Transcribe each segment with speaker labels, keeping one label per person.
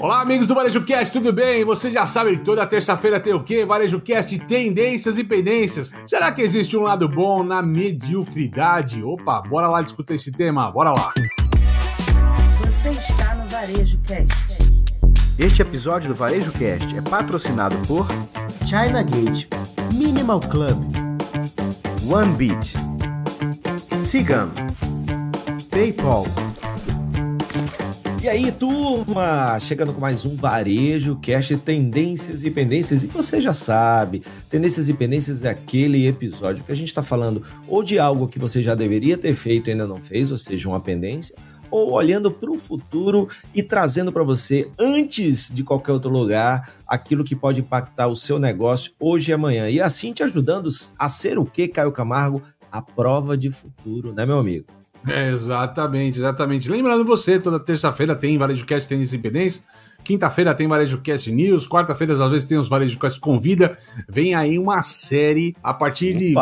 Speaker 1: Olá, amigos do Varejo Cast, tudo bem? Você já sabe que toda terça-feira tem o quê? Varejo Cast, tendências e pendências. Será que existe um lado bom na mediocridade? Opa, bora lá discutir esse tema, bora lá.
Speaker 2: Você está no Varejo Cast.
Speaker 3: Este episódio do Varejo Cast é patrocinado por
Speaker 4: China Gate, Minimal Club,
Speaker 3: OneBeat, Cigam, PayPal.
Speaker 5: E aí, turma, chegando com mais um Varejo Cast, tendências e pendências. E você já sabe, tendências e pendências é aquele episódio que a gente está falando ou de algo que você já deveria ter feito e ainda não fez, ou seja, uma pendência, ou olhando para o futuro e trazendo para você, antes de qualquer outro lugar, aquilo que pode impactar o seu negócio hoje e amanhã. E assim te ajudando a ser o quê, Caio Camargo? A prova de futuro, né, meu amigo?
Speaker 1: Exatamente. Lembrando você, toda terça-feira tem Varejo Cast, Tendências e Pendências. Quinta-feira tem Varejo Cast News. Quarta-feira, às vezes, tem os Varejo Cast Convida. Vem aí uma série, a partir de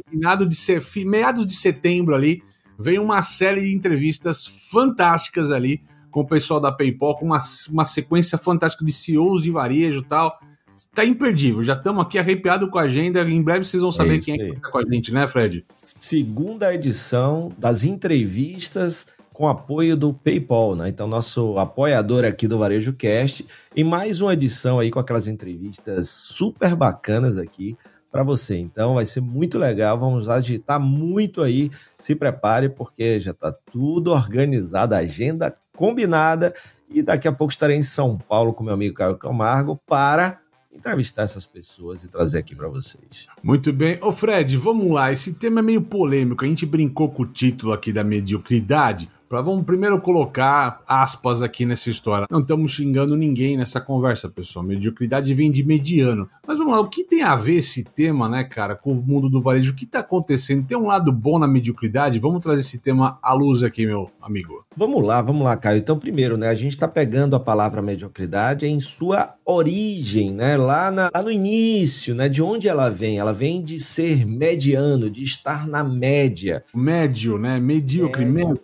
Speaker 1: meados de setembro ali, vem uma série de entrevistas fantásticas ali com o pessoal da PayPal, com uma sequência fantástica de CEOs de varejo e tal. Tá imperdível, já estamos aqui arrepiados com a agenda. Em breve vocês vão saber quem é que tá com a gente, né, Fred?
Speaker 5: Segunda edição das entrevistas com apoio do PayPal, né? Então, nosso apoiador aqui do Varejo Cast, e mais uma edição aí com aquelas entrevistas super bacanas aqui para você. Então, vai ser muito legal, vamos agitar muito aí. Se prepare, porque já tá tudo organizado, a agenda combinada, e daqui a pouco estarei em São Paulo com meu amigo Caio Camargo para entrevistar essas pessoas e trazer aqui para vocês.
Speaker 1: Muito bem. Ô Fred, vamos lá. Esse tema é meio polêmico. A gente brincou com o título aqui da mediocridade. Vamos primeiro colocar aspas aqui nessa história. Não estamos xingando ninguém nessa conversa, pessoal. Mediocridade vem de mediano. Mas vamos lá, o que tem a ver esse tema, né, cara, com o mundo do varejo? O que está acontecendo? Tem um lado bom na mediocridade? Vamos trazer esse tema à luz aqui, meu amigo.
Speaker 5: Vamos lá, Caio. Então, primeiro, né, a gente está pegando a palavra mediocridade em sua origem, né, lá no início, né, de onde ela vem. Ela vem de ser mediano, de estar na média.
Speaker 1: Médio, né? Medíocre, médio.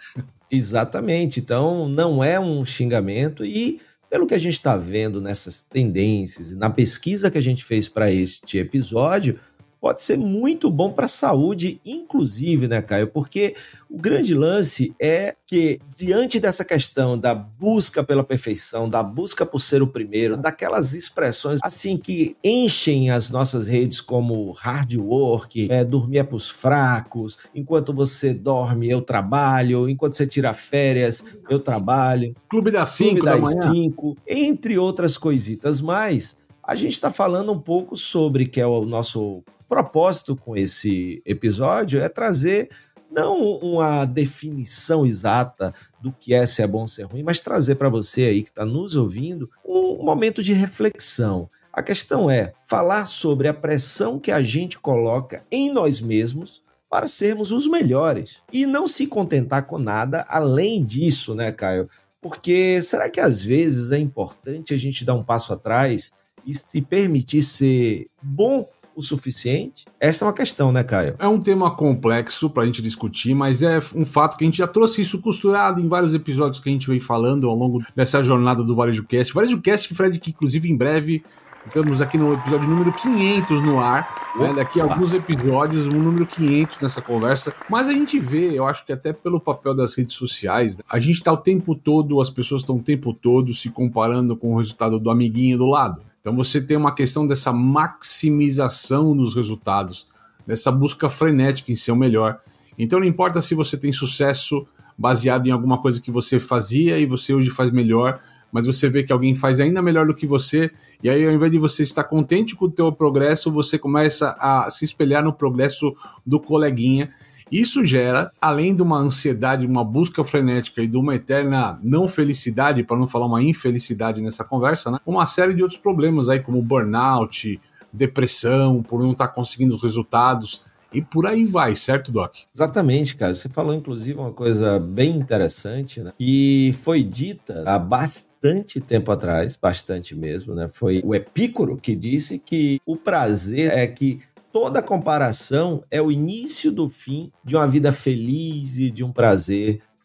Speaker 5: Exatamente, então não é um xingamento, e pelo que a gente está vendo nessas tendências e na pesquisa que a gente fez para este episódio, pode ser muito bom para a saúde, inclusive, né, Caio? Porque o grande lance é que, diante dessa questão da busca pela perfeição, da busca por ser o primeiro, daquelas expressões assim que enchem as nossas redes como hard work, dormir é para os fracos, enquanto você dorme eu trabalho, enquanto você tira férias eu trabalho,
Speaker 1: Clube das 5 da manhã,
Speaker 5: 5, entre outras coisitas mais, a gente está falando um pouco sobre, que é o nosso propósito com esse episódio, é trazer não uma definição exata do que é se é bom ou se é ruim, mas trazer para você aí que está nos ouvindo um momento de reflexão. A questão é falar sobre a pressão que a gente coloca em nós mesmos para sermos os melhores e não se contentar com nada além disso, né, Caio? Porque será que às vezes é importante a gente dar um passo atrás e se permitir ser bom o suficiente? Esta é uma questão, né, Caio?
Speaker 1: É um tema complexo pra gente discutir, mas é um fato que a gente já trouxe isso costurado em vários episódios que a gente vem falando ao longo dessa jornada do Varejo Cast. Varejo Cast, Fred, que inclusive em breve estamos aqui no episódio número 500 no ar, né? Daqui a alguns episódios, o número 500 nessa conversa. Mas a gente vê, eu acho que até pelo papel das redes sociais, né? A gente tá o tempo todo, as pessoas estão o tempo todo se comparando com o resultado do amiguinho do lado. Então você tem uma questão dessa maximização dos resultados, dessa busca frenética em ser o melhor. Então não importa se você tem sucesso baseado em alguma coisa que você fazia e você hoje faz melhor, mas você vê que alguém faz ainda melhor do que você, e aí ao invés de você estar contente com o teu progresso, você começa a se espelhar no progresso do coleguinha. Isso gera, além de uma ansiedade, uma busca frenética e de uma eterna não felicidade, para não falar uma infelicidade nessa conversa, né? Uma série de outros problemas aí, como burnout, depressão, por não estar conseguindo os resultados, e por aí vai, certo, Doc?
Speaker 5: Exatamente, cara. Você falou, inclusive, uma coisa bem interessante, né? Que foi dita há bastante tempo atrás, bastante mesmo, né? Foi o Epícoro que disse que o prazer é que toda comparação é o início do fim de uma vida feliz e de um prazer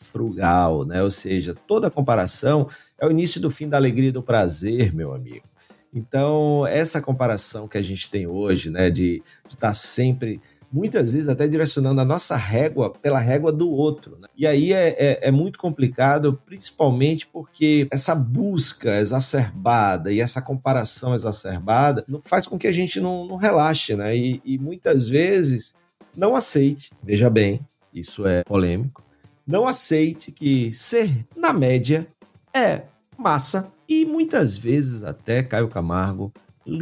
Speaker 5: frugal, né? Ou seja, toda comparação é o início do fim da alegria e do prazer, meu amigo. Então, essa comparação que a gente tem hoje, né, de estar sempre, muitas vezes até direcionando a nossa régua pela régua do outro, né? E aí é muito complicado, principalmente porque essa busca exacerbada e essa comparação exacerbada faz com que a gente não relaxe, né? E muitas vezes não aceite, veja bem, isso é polêmico, não aceite que ser na média é massa e muitas vezes até, Caio Camargo,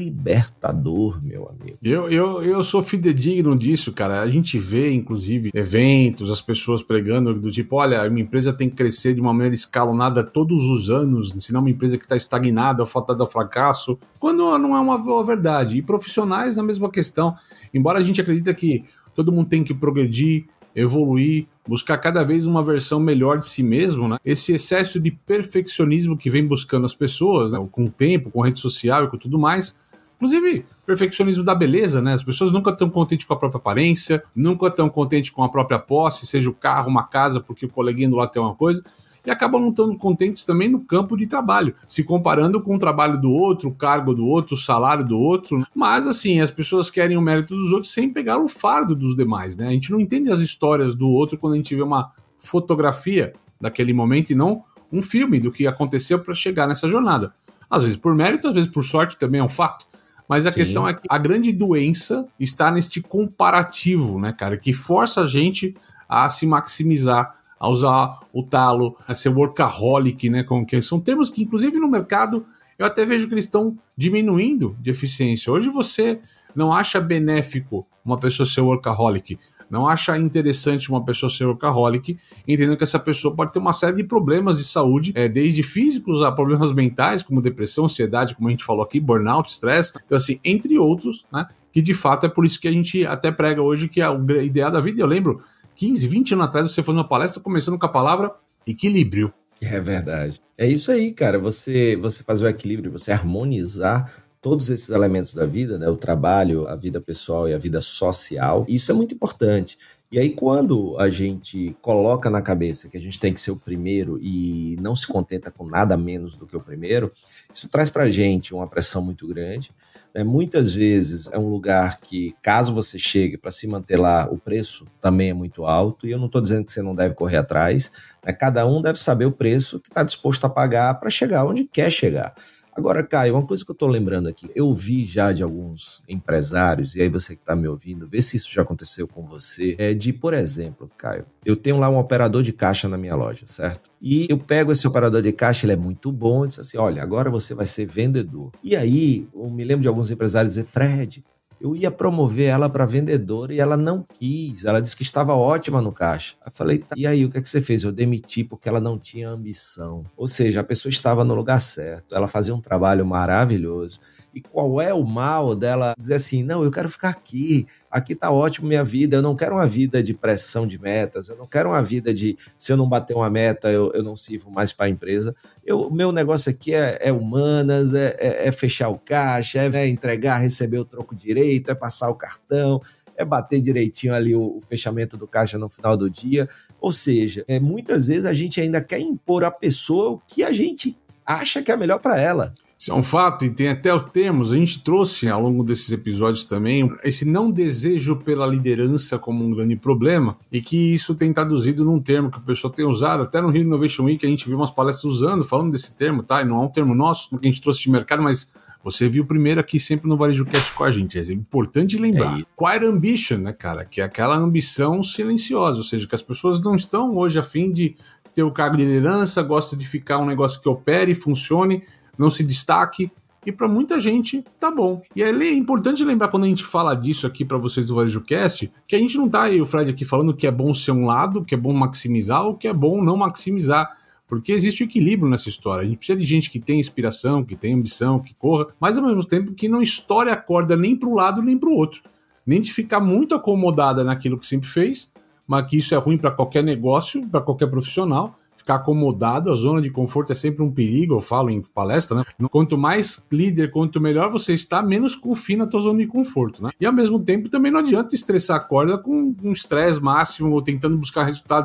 Speaker 5: libertador, meu amigo.
Speaker 1: Eu sou fidedigno disso, cara. A gente vê, inclusive, eventos, as pessoas pregando do tipo, olha, uma empresa tem que crescer de uma maneira escalonada todos os anos, senão uma empresa que está estagnada, fatada ao fracasso, quando não é uma boa verdade. E profissionais na mesma questão. Embora a gente acredite que todo mundo tem que progredir, evoluir, buscar cada vez uma versão melhor de si mesmo, né? Esse excesso de perfeccionismo que vem buscando as pessoas, né? Com o tempo, com rede social e com tudo mais, inclusive perfeccionismo da beleza, né? As pessoas nunca estão contentes com a própria aparência, nunca estão contentes com a própria posse, seja o carro, uma casa, porque o coleguinha do lado tem uma coisa, e acabam não estando contentes também no campo de trabalho, se comparando com o trabalho do outro, o cargo do outro, o salário do outro. Mas assim, as pessoas querem o mérito dos outros sem pegar o fardo dos demais, né? A gente não entende as histórias do outro quando a gente vê uma fotografia daquele momento e não um filme do que aconteceu para chegar nessa jornada. Às vezes por mérito, às vezes por sorte, também é um fato. Mas a questão é que a grande doença está neste comparativo, né, cara? Que força a gente a se maximizar, a usar o talo, a ser workaholic, né? Que são termos que, inclusive, no mercado, eu até vejo que eles estão diminuindo de eficiência. Hoje você não acha benéfico uma pessoa ser workaholic, não acha interessante uma pessoa ser workaholic, entendendo que essa pessoa pode ter uma série de problemas de saúde, desde físicos a problemas mentais, como depressão, ansiedade, como a gente falou aqui, burnout, estresse. Então, assim, entre outros, né? Que de fato é por isso que a gente até prega hoje que é o ideal da vida. Eu lembro 15, 20 anos atrás, você fazendo uma palestra começando com a palavra equilíbrio.
Speaker 5: É verdade. É isso aí, cara. Você fazer o equilíbrio, você harmonizar todos esses elementos da vida, né? O trabalho, a vida pessoal e a vida social. Isso é muito importante. E aí, quando a gente coloca na cabeça que a gente tem que ser o primeiro e não se contenta com nada menos do que o primeiro, isso traz pra gente uma pressão muito grande. Muitas vezes é um lugar que, caso você chegue para se manter lá, o preço também é muito alto, e eu não estou dizendo que você não deve correr atrás, né? Cada um deve saber o preço que está disposto a pagar para chegar onde quer chegar. Agora, Caio, uma coisa que eu estou lembrando aqui, eu vi já de alguns empresários, e aí você que está me ouvindo, vê se isso já aconteceu com você, por exemplo, Caio, eu tenho lá um operador de caixa na minha loja, certo? E eu pego esse operador de caixa, ele é muito bom, e diz assim, olha, agora você vai ser vendedor. E aí, eu me lembro de alguns empresários dizer, Fred, eu ia promover ela para vendedora e ela não quis. Ela disse que estava ótima no caixa. Eu falei, tá, e aí, o que é que você fez? Eu demiti porque ela não tinha ambição. Ou seja, a pessoa estava no lugar certo. Ela fazia um trabalho maravilhoso. E qual é o mal dela dizer assim, não, eu quero ficar aqui tá ótimo minha vida, eu não quero uma vida de pressão de metas, eu não quero uma vida de, se eu não bater uma meta, eu não sirvo mais para a empresa. O meu negócio aqui é humanas, é fechar o caixa, é entregar, receber o troco direito, é passar o cartão, é bater direitinho ali o fechamento do caixa no final do dia. Ou seja, muitas vezes a gente ainda quer impor à pessoa o que a gente acha que é melhor para ela.
Speaker 1: Isso é um fato, e tem até os termos, a gente trouxe ao longo desses episódios também esse não desejo pela liderança como um grande problema, e que isso tem traduzido num termo que o pessoal tem usado, até no Rio Innovation Week a gente viu umas palestras usando, falando desse termo, tá? E não é um termo nosso, que a gente trouxe de mercado, mas você viu primeiro aqui sempre no Varejo Cast com a gente, é importante lembrar. Quiet ambition, né, cara? Que é aquela ambição silenciosa, ou seja, que as pessoas não estão hoje a fim de ter o cargo de liderança, gostam de ficar um negócio que opere, funcione, não se destaque, e para muita gente tá bom. E é importante lembrar quando a gente fala disso aqui para vocês do Varejo Cast, que a gente não tá aí, o Fred aqui falando que é bom ser um lado, que é bom maximizar ou que é bom não maximizar, porque existe o equilíbrio nessa história. A gente precisa de gente que tem inspiração, que tem ambição, que corra, mas ao mesmo tempo que não estoure a corda nem para um lado nem para o outro, nem de ficar muito acomodada naquilo que sempre fez, mas que isso é ruim para qualquer negócio, para qualquer profissional. Ficar acomodado, a zona de conforto é sempre um perigo, eu falo em palestra, né? Quanto mais líder, quanto melhor você está, menos confia na tua zona de conforto, né? E ao mesmo tempo também não adianta estressar a corda com um estresse máximo ou tentando buscar resultados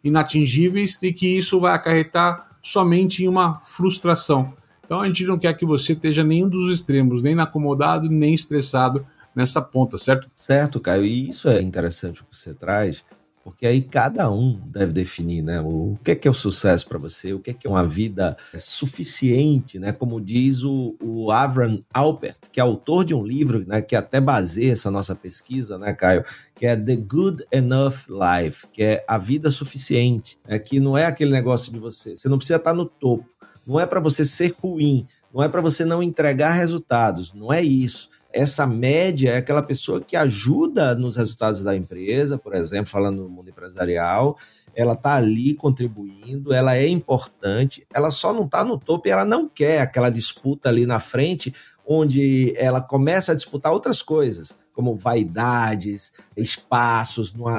Speaker 1: inatingíveis e que isso vai acarretar somente em uma frustração. Então a gente não quer que você esteja nenhum dos extremos, nem acomodado, nem estressado nessa ponta, certo?
Speaker 5: Certo, Caio. E isso é interessante o que você traz, porque aí cada um deve definir, né, o que é o sucesso para você, o que é uma vida suficiente, né, como diz o Avram Alpert, que é autor de um livro, né, que até baseia essa nossa pesquisa, né, Caio, que é The Good Enough Life, que é a vida suficiente, né, que não é aquele negócio de você não precisa estar no topo, não é para você ser ruim, não é para você não entregar resultados, não é isso. Essa média é aquela pessoa que ajuda nos resultados da empresa, por exemplo, falando no mundo empresarial, ela está ali contribuindo, ela é importante, ela só não está no topo e ela não quer aquela disputa ali na frente, onde ela começa a disputar outras coisas, como vaidades, espaços, numa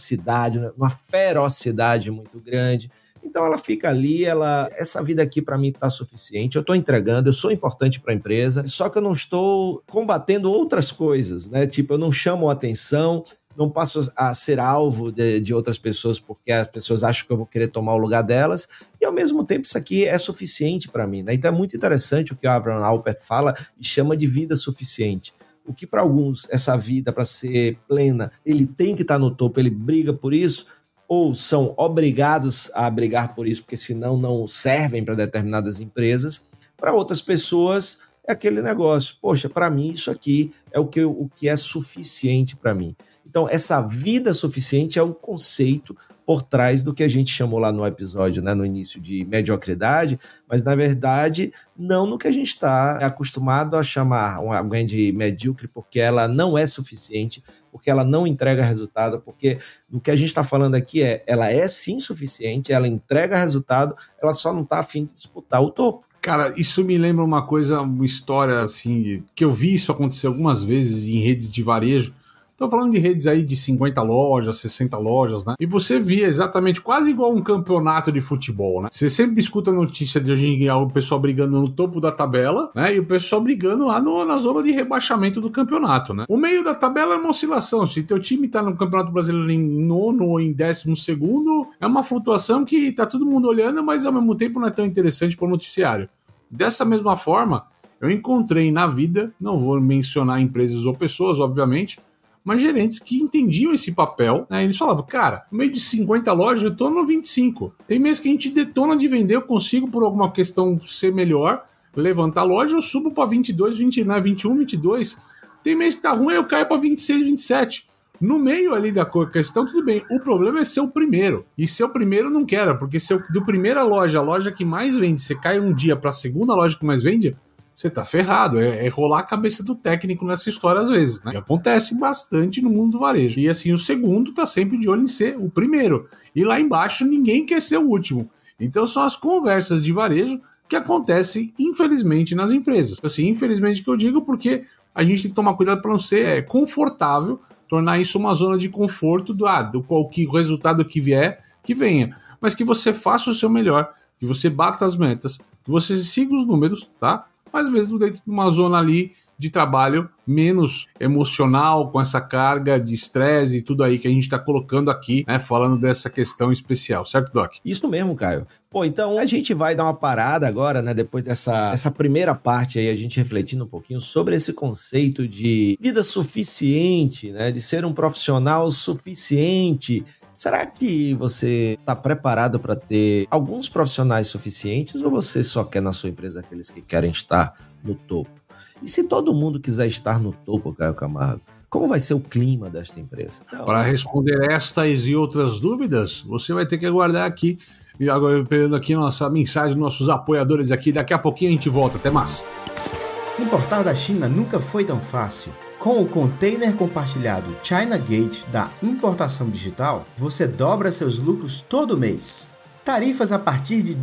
Speaker 5: ferocidade muito grande. Então ela fica ali, essa vida aqui para mim está suficiente, eu estou entregando, eu sou importante para a empresa, só que eu não estou combatendo outras coisas, né? Tipo, eu não chamo a atenção, não passo a ser alvo de outras pessoas porque as pessoas acham que eu vou querer tomar o lugar delas, e ao mesmo tempo isso aqui é suficiente para mim, né? Então é muito interessante o que o Avram Alpert fala e chama de vida suficiente. O que para alguns, essa vida para ser plena, ele tem que estar no topo, ele briga por isso, ou são obrigados a brigar por isso, porque senão não servem para determinadas empresas. Para outras pessoas, é aquele negócio, poxa, para mim isso aqui é o que é suficiente para mim. Então, essa vida suficiente é o conceito por trás do que a gente chamou lá no episódio, né, no início, de mediocridade, mas, na verdade, não no que a gente está acostumado a chamar alguém de medíocre, porque ela não é suficiente, porque ela não entrega resultado, porque o que a gente está falando aqui ela é sim suficiente, ela entrega resultado, ela só não está a fim de disputar o topo.
Speaker 1: Cara, isso me lembra uma história assim, que eu vi isso acontecer algumas vezes em redes de varejo. Tô falando de redes aí de 50 lojas, 60 lojas, né? E você via exatamente quase igual um campeonato de futebol, né? Você sempre escuta a notícia de hoje o pessoal brigando no topo da tabela, né? E o pessoal brigando lá na zona de rebaixamento do campeonato, né? O meio da tabela é uma oscilação. Se teu time tá no Campeonato Brasileiro em 9º ou em 12º, é uma flutuação que tá todo mundo olhando, mas ao mesmo tempo não é tão interessante para o noticiário. Dessa mesma forma, eu encontrei na vida, não vou mencionar empresas ou pessoas, obviamente, mas gerentes que entendiam esse papel, né? Eles falavam, cara, no meio de 50 lojas eu tô no 25. Tem mês que a gente detona de vender, eu consigo por alguma questão ser melhor, levantar a loja, eu subo para 22, 29, 21, 22. Tem mês que tá ruim, eu caio para 26, 27. No meio ali da questão, tudo bem. O problema é ser o primeiro. E ser o primeiro não quero, porque se do primeira loja, a loja que mais vende, você cai um dia para a segunda loja que mais vende, você tá ferrado. É rolar a cabeça do técnico nessa história às vezes, né? E acontece bastante no mundo do varejo. E assim, o segundo tá sempre de olho em ser o primeiro. E lá embaixo ninguém quer ser o último. Então são as conversas de varejo que acontecem, infelizmente, nas empresas. Assim, infelizmente que eu digo, porque a gente tem que tomar cuidado para não ser confortável, tornar isso uma zona de conforto do o resultado que vier, que venha. Mas que você faça o seu melhor, que você bata as metas, que você siga os números, tá? Mas às vezes dentro de uma zona ali de trabalho menos emocional, com essa carga de estresse e tudo aí que a gente está colocando aqui, né, falando dessa questão especial, certo, Doc?
Speaker 5: Isso mesmo, Caio. Pô, então a gente vai dar uma parada agora, né, depois dessa primeira parte aí, a gente refletindo um pouquinho sobre esse conceito de vida suficiente, né, de ser um profissional suficiente. Será que você está preparado para ter alguns profissionais suficientes ou você só quer na sua empresa aqueles que querem estar no topo? E se todo mundo quiser estar no topo, Caio Camargo, como vai ser o clima desta empresa? Então,
Speaker 1: para responder estas e outras dúvidas, você vai ter que aguardar aqui. E agora, pegando aqui nossa mensagem dos nossos apoiadores aqui, daqui a pouquinho a gente volta. Até mais.
Speaker 4: Importar da China nunca foi tão fácil. Com o container compartilhado China Gate da importação digital, você dobra seus lucros todo mês. Tarifas a partir de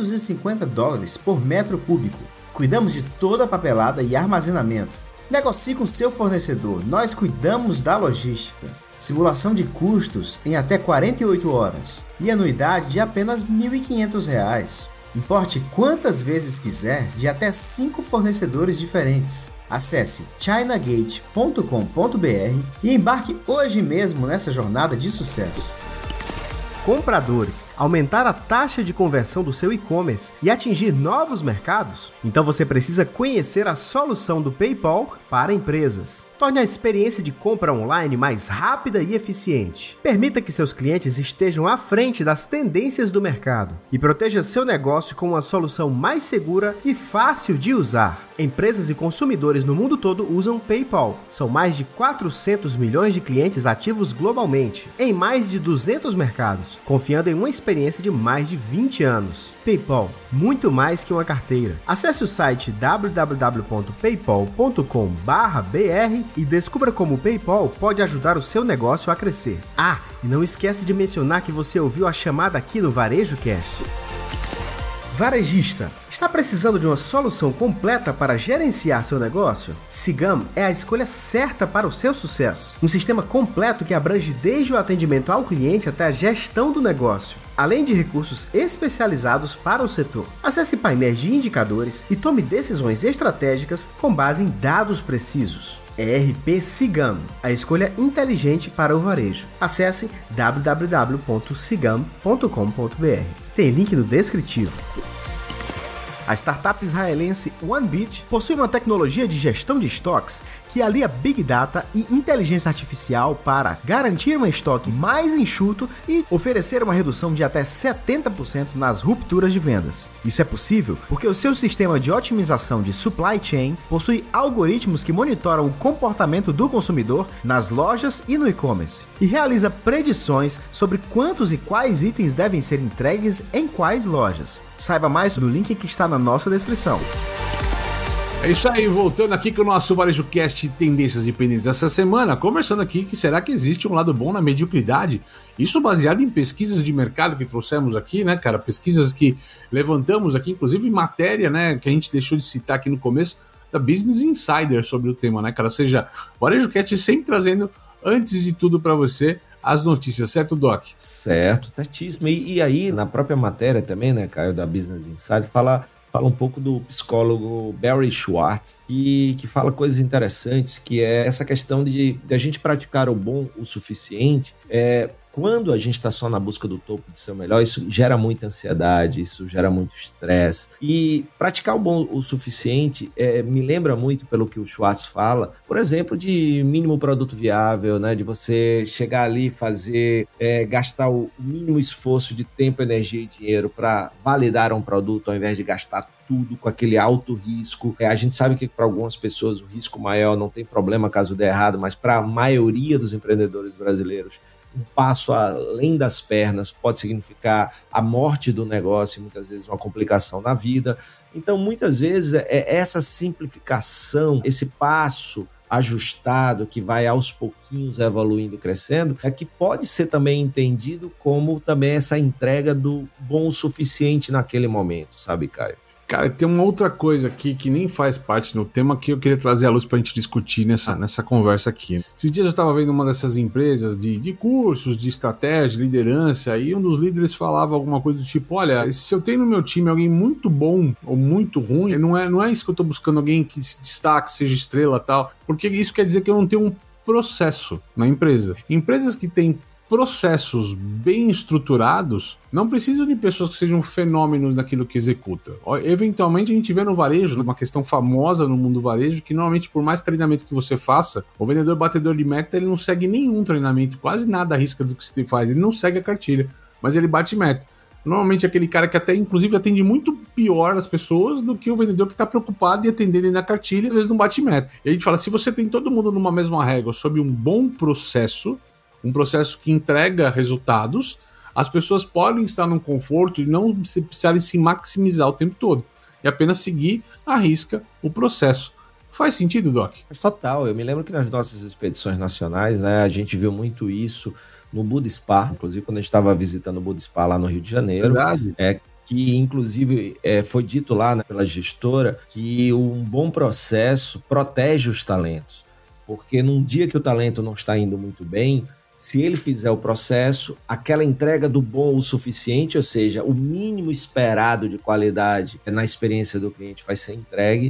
Speaker 4: $250 por metro cúbico. Cuidamos de toda a papelada e armazenamento. Negocie com seu fornecedor, nós cuidamos da logística. Simulação de custos em até 48 horas e anuidade de apenas R$ 1.500. Importe quantas vezes quiser de até 5 fornecedores diferentes. Acesse chinagate.com.br e embarque hoje mesmo nessa jornada de sucesso. compradores, aumentar a taxa de conversão do seu e-commerce e atingir novos mercados? Então você precisa conhecer a solução do PayPal para empresas. Torne a experiência de compra online mais rápida e eficiente. Permita que seus clientes estejam à frente das tendências do mercado e proteja seu negócio com uma solução mais segura e fácil de usar. Empresas e consumidores no mundo todo usam PayPal. São mais de 400 milhões de clientes ativos globalmente, em mais de 200 mercados, confiando em uma experiência de mais de 20 anos. PayPal, muito mais que uma carteira. Acesse o site www.paypal.com/br e descubra como o PayPal pode ajudar o seu negócio a crescer. Ah, e não esquece de mencionar que você ouviu a chamada aqui no Varejo Cast. Varejista, está precisando de uma solução completa para gerenciar seu negócio? Cigam é a escolha certa para o seu sucesso. Um sistema completo que abrange desde o atendimento ao cliente até a gestão do negócio, além de recursos especializados para o setor. Acesse painéis de indicadores e tome decisões estratégicas com base em dados precisos. ERP Cigam, a escolha inteligente para o varejo. Acesse www.cigam.com.br. Tem link no descritivo. A startup israelense OneBit possui uma tecnologia de gestão de estoques que alia Big Data e inteligência artificial para garantir um estoque mais enxuto e oferecer uma redução de até 70% nas rupturas de vendas. Isso é possível porque o seu sistema de otimização de supply chain possui algoritmos que monitoram o comportamento do consumidor nas lojas e no e-commerce e realiza predições sobre quantos e quais itens devem ser entregues em quais lojas. Saiba mais no link que está na nossa descrição.
Speaker 1: É isso aí, voltando aqui com o nosso Varejo Cast Tendências e Pendências essa semana, conversando aqui que será que existe um lado bom na mediocridade? Isso baseado em pesquisas de mercado que trouxemos aqui, né, cara? Pesquisas que levantamos aqui, inclusive matéria, né, que a gente deixou de citar aqui no começo, da Business Insider sobre o tema, né, cara? Ou seja, o Varejo Cast sempre trazendo, antes de tudo para você, as notícias, certo, Doc?
Speaker 5: Certo, certíssimo. E aí, na própria matéria também, né, Caio, da Business Insider, fala um pouco do psicólogo Barry Schwartz, que fala coisas interessantes, que é essa questão de a gente praticar o bom o suficiente. Quando a gente está só na busca do topo de ser o melhor, isso gera muita ansiedade, isso gera muito estresse. E praticar o bom o suficiente me lembra muito, pelo que o Schwartz fala, por exemplo, de mínimo produto viável, né? De você chegar ali e fazer, gastar o mínimo esforço de tempo, energia e dinheiro para validar um produto, ao invés de gastar tudo com aquele alto risco. A gente sabe que para algumas pessoas o risco maior não tem problema caso dê errado, mas para a maioria dos empreendedores brasileiros, um passo além das pernas pode significar a morte do negócio e muitas vezes uma complicação na vida. Então, muitas vezes, essa simplificação, esse passo ajustado que vai aos pouquinhos evoluindo e crescendo, que pode ser também entendido como também essa entrega do bom o suficiente naquele momento, sabe, Caio?
Speaker 1: Cara, tem uma outra coisa aqui que nem faz parte do tema que eu queria trazer à luz pra gente discutir nessa conversa aqui. Esses dias eu estava vendo uma dessas empresas de cursos, de estratégia, de liderança, e um dos líderes falava alguma coisa do tipo, olha, se eu tenho no meu time alguém muito bom ou muito ruim, não é isso que eu tô buscando, alguém que se destaque, seja estrela e tal, porque isso quer dizer que eu não tenho um processo na empresa. Empresas que têm processos bem estruturados não precisam de pessoas que sejam fenômenos naquilo que executa. Eventualmente a gente vê no varejo, uma questão famosa no mundo do varejo, que normalmente por mais treinamento que você faça, o vendedor batedor de meta ele não segue nenhum treinamento, quase nada arrisca do que você faz, ele não segue a cartilha, mas ele bate meta. Normalmente é aquele cara que até inclusive atende muito pior as pessoas do que o vendedor que está preocupado em atender ele na cartilha, às vezes não bate meta. E a gente fala, se você tem todo mundo numa mesma régua sob um bom processo, um processo que entrega resultados, as pessoas podem estar num conforto e não precisarem se maximizar o tempo todo, e apenas seguir à risca o processo. Faz sentido, Doc?
Speaker 5: Mas total, eu me lembro que nas nossas expedições nacionais, né, a gente viu muito isso no Budispa, inclusive quando a gente estava visitando o Budispa lá no Rio de Janeiro.
Speaker 1: Verdade.
Speaker 5: Que inclusive foi dito lá, né, pela gestora que um bom processo protege os talentos, porque num dia que o talento não está indo muito bem, se ele fizer o processo, aquela entrega do bom o suficiente, ou seja, o mínimo esperado de qualidade na experiência do cliente vai ser entregue,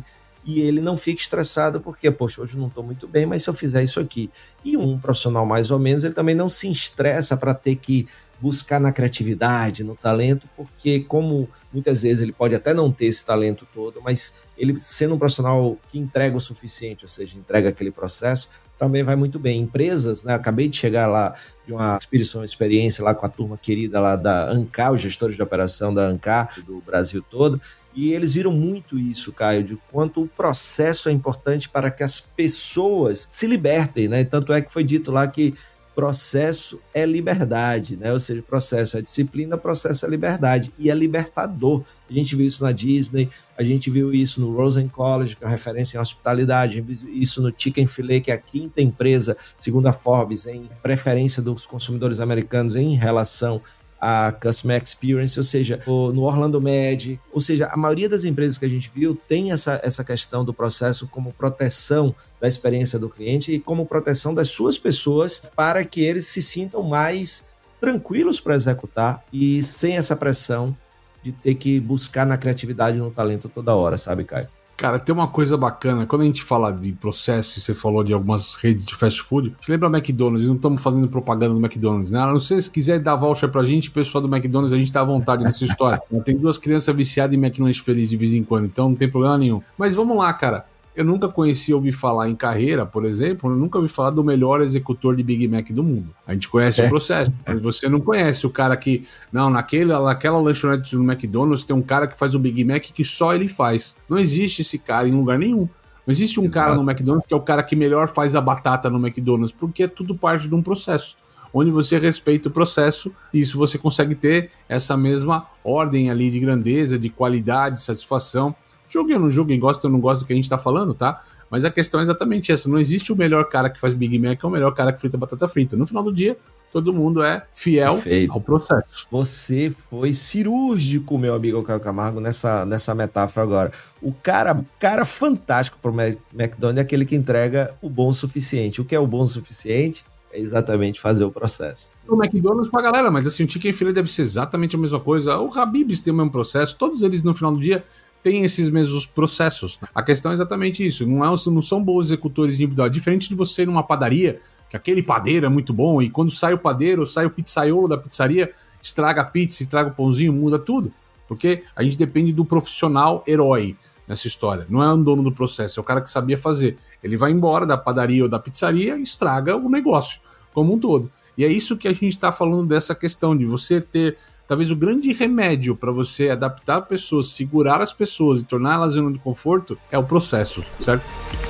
Speaker 5: e ele não fica estressado porque, poxa, hoje eu não estou muito bem, mas se eu fizer isso aqui. E um profissional mais ou menos, ele também não se estressa para ter que buscar na criatividade, no talento, porque como muitas vezes ele pode até não ter esse talento todo, mas ele sendo um profissional que entrega o suficiente, ou seja, entrega aquele processo, também vai muito bem. Empresas, né? Acabei de chegar lá de uma experiência lá com a turma querida lá da Ancar, os gestores de operação da Ancar, do Brasil todo, e eles viram muito isso, Caio, de quanto o processo é importante para que as pessoas se libertem, né? Tanto é que foi dito lá que processo é liberdade, né? Ou seja, processo é disciplina, processo é liberdade, e é libertador. A gente viu isso na Disney, a gente viu isso no Rosen College, que é uma referência em hospitalidade, a gente viu isso no Chick-fil-A, que é a quinta empresa, segundo a Forbes, em preferência dos consumidores americanos em relação a Customer Experience, ou seja, no Orlando Med, ou seja, a maioria das empresas que a gente viu tem essa questão do processo como proteção da experiência do cliente e como proteção das suas pessoas para que eles se sintam mais tranquilos para executar e sem essa pressão de ter que buscar na criatividade e no talento toda hora, sabe, Caio?
Speaker 1: Cara, tem uma coisa bacana, quando a gente fala de processo, e você falou de algumas redes de fast food, te lembra McDonald's, não estamos fazendo propaganda do McDonald's, né? Não sei se quiser dar voucher pra gente, pessoal do McDonald's, a gente tá à vontade nessa história. Tem 2 crianças viciadas em McLanche Feliz de vez em quando, então não tem problema nenhum. Mas vamos lá, cara. Eu nunca ouvi falar em carreira, por exemplo, eu nunca ouvi falar do melhor executor de Big Mac do mundo. A gente conhece o processo, mas você não conhece o cara que... Não, naquela lanchonete do McDonald's tem um cara que faz o Big Mac que só ele faz. Não existe esse cara em lugar nenhum. Não existe um cara no McDonald's que é o cara que melhor faz a batata no McDonald's, porque é tudo parte de um processo. Onde você respeita o processo, e isso você consegue ter essa mesma ordem ali de grandeza, de qualidade, satisfação. Joguem ou não joguem, gostam ou não gostam do que a gente tá falando, tá? Mas a questão é exatamente essa. Não existe o melhor cara que faz Big Mac ou o melhor cara que frita batata frita. No final do dia, todo mundo é fiel ao processo.
Speaker 5: Você foi cirúrgico, meu amigo Caio Camargo, nessa metáfora agora. O cara fantástico pro McDonald's é aquele que entrega o bom o suficiente. O que é o bom o suficiente? É exatamente fazer o processo.
Speaker 1: O McDonald's pra galera, mas assim, o Chick-fil-A deve ser exatamente a mesma coisa. O Habib's tem o mesmo processo. Todos eles, no final do dia, têm esses mesmos processos. A questão é exatamente isso. Não são bons executores individuais. Diferente de você ir numa padaria, que aquele padeiro é muito bom, e quando sai o padeiro, sai o pizzaiolo da pizzaria, estraga a pizza, estraga o pãozinho, muda tudo. Porque a gente depende do profissional herói nessa história. Não é o dono do processo, é o cara que sabia fazer. Ele vai embora da padaria ou da pizzaria e estraga o negócio como um todo. E é isso que a gente está falando dessa questão de você ter... Talvez o grande remédio para você adaptar pessoas, segurar as pessoas e torná-las zona de conforto é o processo, certo?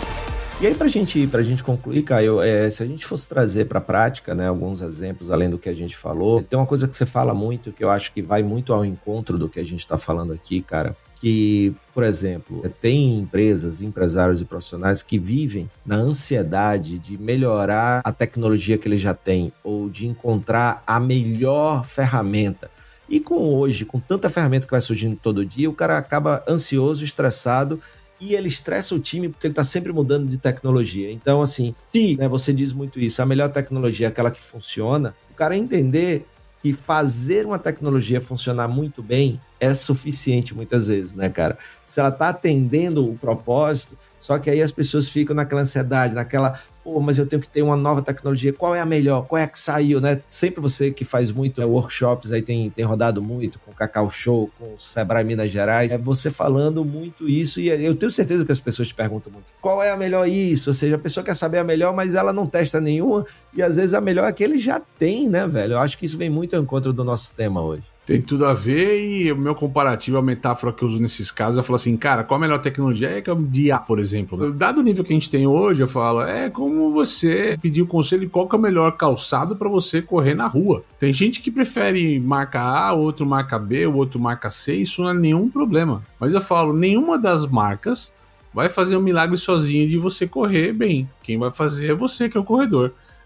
Speaker 5: E aí, pra gente concluir, Caio, se a gente fosse trazer para a prática, né, alguns exemplos além do que a gente falou, tem uma coisa que você fala muito, que eu acho que vai muito ao encontro do que a gente está falando aqui, cara, que, por exemplo, tem empresas, empresários e profissionais que vivem na ansiedade de melhorar a tecnologia que eles já têm ou de encontrar a melhor ferramenta. E com tanta ferramenta que vai surgindo todo dia, o cara acaba ansioso, estressado, e ele estressa o time porque ele está sempre mudando de tecnologia. Então, assim, se você diz muito isso, a melhor tecnologia é aquela que funciona, o cara entender que fazer uma tecnologia funcionar muito bem é suficiente muitas vezes, né, cara? Se ela está atendendo o propósito, só que aí as pessoas ficam naquela ansiedade, naquela... Pô, mas eu tenho que ter uma nova tecnologia, qual é a melhor, qual é a que saiu, né? Sempre você que faz muito workshops, aí tem rodado muito com o Cacau Show, com o Sebrae Minas Gerais, é você falando muito isso, e eu tenho certeza que as pessoas te perguntam muito, qual é a melhor isso? Ou seja, a pessoa quer saber a melhor, mas ela não testa nenhuma, e às vezes a melhor é que ele já tem, né, velho? Eu acho que isso vem muito ao encontro do nosso tema hoje.
Speaker 1: Tem tudo a ver, e o meu comparativo, a metáfora que eu uso nesses casos, eu falo assim, cara, qual a melhor tecnologia? É que é o dia, por exemplo. Dado o nível que a gente tem hoje, eu falo, é como você pedir o conselho de qual que é o melhor calçado para você correr na rua. Tem gente que prefere marca A, outro marca B, o outro marca C, isso não é nenhum problema. Mas eu falo, nenhuma das marcas vai fazer um milagre sozinho de você correr bem. Quem vai fazer é você, que é o corredor.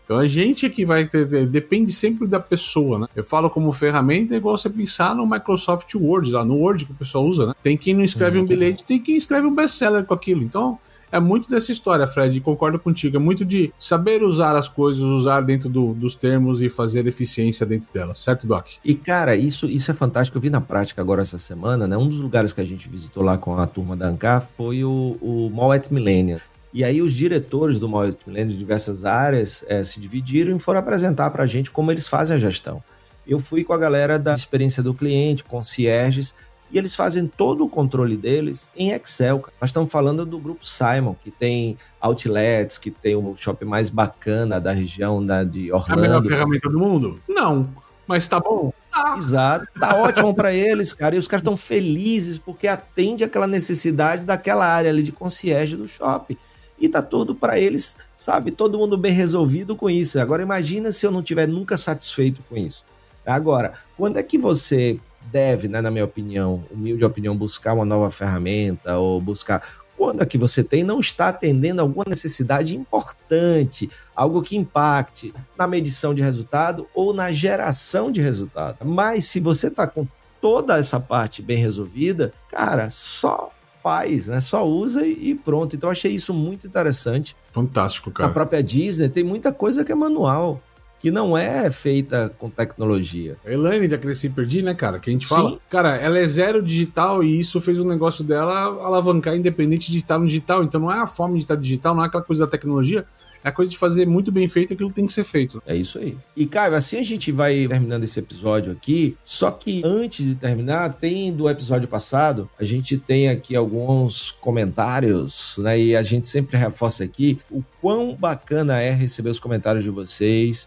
Speaker 1: Então a gente que vai ter, depende sempre da pessoa, né? Eu falo como ferramenta, é igual você pensar no Microsoft Word, lá no Word que o pessoal usa, né? Tem quem não escreve um bilhete, tem quem escreve um best-seller com aquilo. Então é muito dessa história, Fred, concordo contigo. É muito de saber usar as coisas, usar dentro dos termos e fazer eficiência dentro delas, certo, Doc?
Speaker 5: E, cara, isso é fantástico. Eu vi na prática agora essa semana, né? Um dos lugares que a gente visitou lá com a turma da Ancar foi o Mall at Millennium. E aí os diretores do Mall at Millennium de diversas áreas se dividiram e foram apresentar pra gente como eles fazem a gestão. Eu fui com a galera da experiência do cliente, concierges, e eles fazem todo o controle deles em Excel. Nós estamos falando do grupo Simon, que tem outlets, que tem o shopping mais bacana da região de Orlando.
Speaker 1: É a melhor ferramenta do mundo? Não, mas tá bom.
Speaker 5: Exato, tá ótimo para eles, cara. E os caras estão felizes porque atende aquela necessidade daquela área ali de concierge do shopping. E tá tudo para eles, sabe? Todo mundo bem resolvido com isso. Agora imagina se eu não tiver nunca satisfeito com isso. Agora, quando é que você deve, né, na minha opinião, humilde opinião, buscar uma nova ferramenta ou buscar... Quando é que você não está atendendo alguma necessidade importante, algo que impacte na medição de resultado ou na geração de resultado. Mas se você está com toda essa parte bem resolvida, cara, só faz, né? Só usa e pronto. Então eu achei isso muito interessante.
Speaker 1: Fantástico, cara.
Speaker 5: Na própria Disney tem muita coisa que é manual, que não é feita com tecnologia.
Speaker 1: A Elaine da Cresci Perdi, né, cara? Que a gente fala.
Speaker 5: Sim.
Speaker 1: Cara, ela é zero digital e isso fez o negócio dela alavancar independente de estar no digital. Então não é a forma de estar digital, não é aquela coisa da tecnologia, é a coisa de fazer muito bem feito aquilo que tem que ser feito.
Speaker 5: É isso aí. E, Caio, assim a gente vai terminando esse episódio aqui, só que antes de terminar, tem do episódio passado, a gente tem aqui alguns comentários, né, e a gente sempre reforça aqui o quão bacana é receber os comentários de vocês.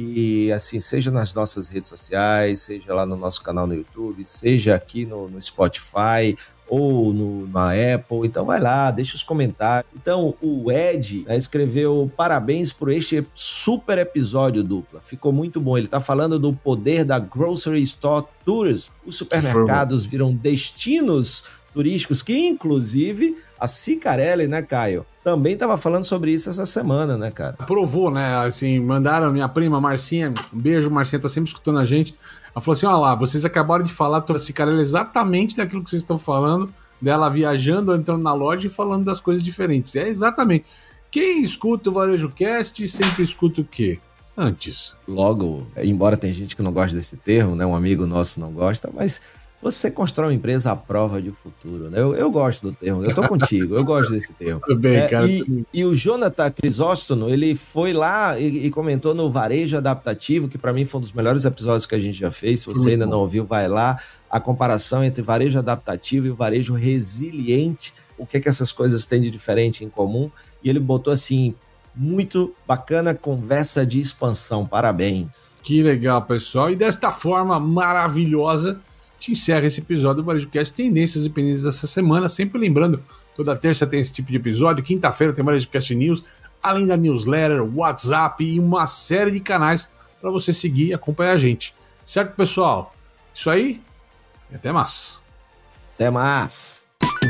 Speaker 5: E assim, seja nas nossas redes sociais, seja lá no nosso canal no YouTube, seja aqui no Spotify ou na Apple, então vai lá, deixa os comentários. Então o Ed escreveu: parabéns por este super episódio, dupla, ficou muito bom. Ele tá falando do poder da Grocery Store Tourism. Os supermercados viram destinos turísticos, que inclusive a Cicarelli, né, Caio, também estava falando sobre isso essa semana, né, cara?
Speaker 1: Provou, né? Assim, mandaram a minha prima Marcinha, um beijo, Marcinha tá sempre escutando a gente. Ela falou assim: olha lá, vocês acabaram de falar, a Cicarelli, exatamente daquilo que vocês estão falando, dela viajando, entrando na loja e falando das coisas diferentes. É exatamente. Quem escuta o Varejo Cast sempre escuta o quê? Antes.
Speaker 5: Logo, embora tem gente que não gosta desse termo, né? Um amigo nosso não gosta, mas você constrói uma empresa à prova de futuro, né? Eu gosto do termo, eu tô contigo, eu gosto desse termo.
Speaker 1: Tudo bem, cara.
Speaker 5: E o Jonathan Crisóstono, ele foi lá e comentou no Varejo Adaptativo, que para mim foi um dos melhores episódios que a gente já fez. Se você ainda não ouviu, vai lá. A comparação entre varejo adaptativo e o varejo resiliente, o que essas coisas têm de diferente em comum. E ele botou assim: muito bacana, conversa de expansão, parabéns.
Speaker 1: Que legal, pessoal. E desta forma maravilhosa, te encerra esse episódio do Varejo Cast Tendências e Pendências dessa semana. Sempre lembrando, toda terça tem esse tipo de episódio, quinta-feira tem Varejo Cast News, além da newsletter, WhatsApp e uma série de canais para você seguir e acompanhar a gente. Certo, pessoal? Isso aí, e até mais.
Speaker 5: Até mais.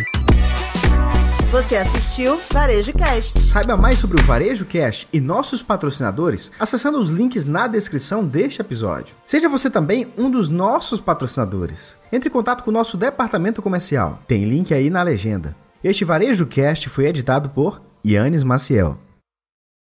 Speaker 2: Você assistiu Varejo Cast.
Speaker 4: Saiba mais sobre o Varejo Cast e nossos patrocinadores acessando os links na descrição deste episódio. Seja você também um dos nossos patrocinadores. Entre em contato com o nosso departamento comercial. Tem link aí na legenda. Este Varejo Cast foi editado por Yannis Maciel.